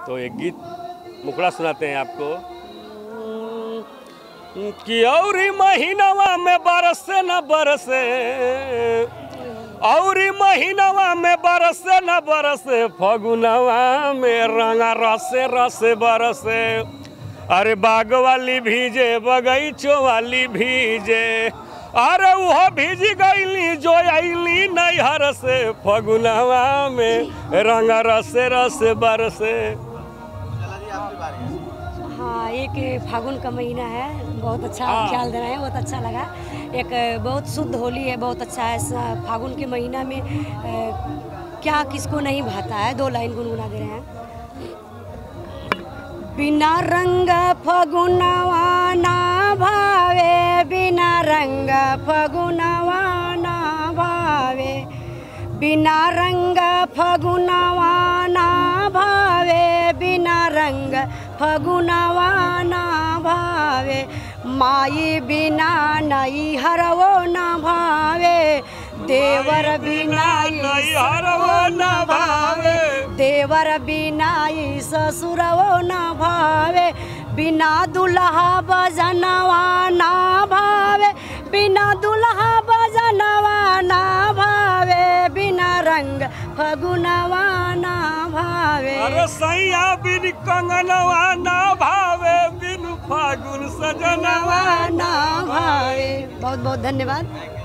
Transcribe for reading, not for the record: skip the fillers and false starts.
तो एक गीत मुखड़ा सुनाते हैं आपको कि औरी महीनवा में बरसे न बरसे, औरी महीनवा में बरसे न बरसे, फगुनवा में रंगा रसे रसे बरसे। अरे बाग वाली भीजे बगीचो वाली भीजे, अरे वो भीजी गईली जो आईली नैहर से, फगुनवा में रंगा रसे रसे बरसे। हाँ, एक फागुन का महीना है, बहुत अच्छा ख्याल दे रहे हैं, बहुत अच्छा लगा। एक बहुत शुद्ध होली है, बहुत अच्छा है। फागुन के महीना में क्या किसको नहीं भाता है। 2 लाइन गुनगुना दे रहे हैं। बिना रंग फगुनवा ना भावे, बिना रंग फगुनवा ना भावे, बिना रंग फगुनवा ना भावे, बिना रंग फगुनवा ना भावे, माई बिना नई हरवो ना भावे, देवर बिना नई हरवो ना भावे, देवर बिना ससुरवो ना भावे, बिना दुल्हा बजनवा ना भावे, बिना दुल्हा बजनवा ना भावे, बिना रंग फगुनवा ना भावे। अरे सैया बिन कंगनवा ना भावे, बिन फागुन सजनवा ना भावे। बहुत बहुत धन्यवाद।